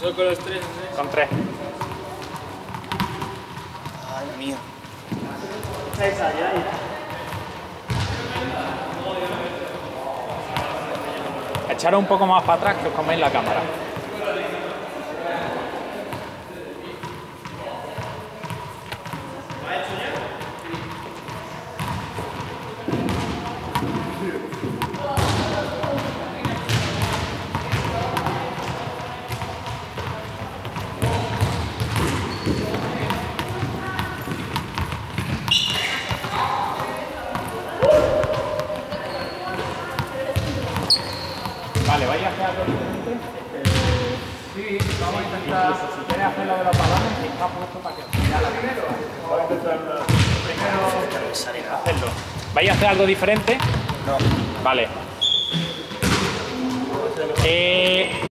¿Son con los tres? Con 3. Ay, mío. Esa, ya. Echaros un poco más para atrás que os coméis la cámara. Vale, ¿vais a hacer algo diferente? Sí, vamos a intentar. Incluso si quieres hacer lo de los balones, está puesto para que os la primero. Vamos a intentar primero hacerlo. ¿Vais a hacer algo diferente? No. Vale.